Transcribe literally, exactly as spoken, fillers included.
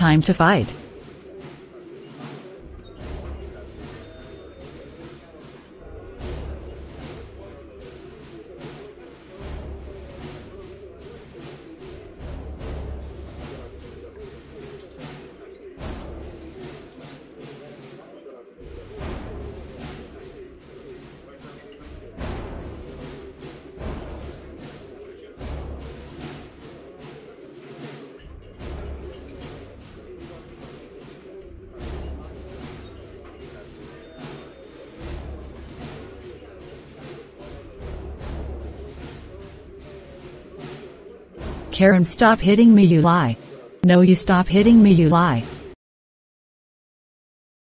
time to fight. Karen, stop hitting me, you lie. No, you stop hitting me, you lie.